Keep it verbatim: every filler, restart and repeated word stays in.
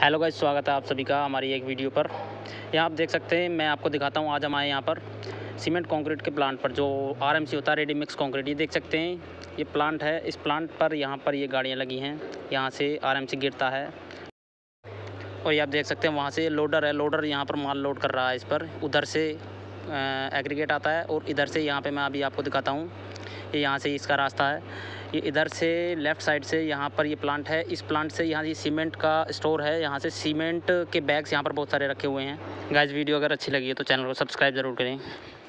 Hello guys, स्वागत है आप सभी का हमारी एक वीडियो पर। यहाँ आप देख सकते हैं, मैं आपको दिखाता हूँ। आज हम आए यहाँ पर सीमेंट कंक्रीट के प्लांट पर, जो आरएमसी होता है, रेडी मिक्स कंक्रीट। ये देख सकते हैं, ये प्लांट है। इस प्लांट पर यहाँ पर ये गाड़ियाँ लगी हैं, यहाँ से आरएमसी गिरता है। और ये आप देख सकते हैं, वहाँ से लोडर है, लोडर यहाँ पर माल लोड कर रहा है इस पर। उधर से एग्रीगेट आता है और इधर से यहाँ पे मैं अभी आपको दिखाता हूँ। ये यहाँ से इसका रास्ता है, ये इधर से लेफ़्ट साइड से यहाँ पर ये प्लांट है। इस प्लांट से यहाँ ये सीमेंट का स्टोर है, यहाँ से सीमेंट के बैग्स यहाँ पर बहुत सारे रखे हुए हैं। गाइस, वीडियो अगर अच्छी लगी है तो चैनल को सब्सक्राइब ज़रूर करें।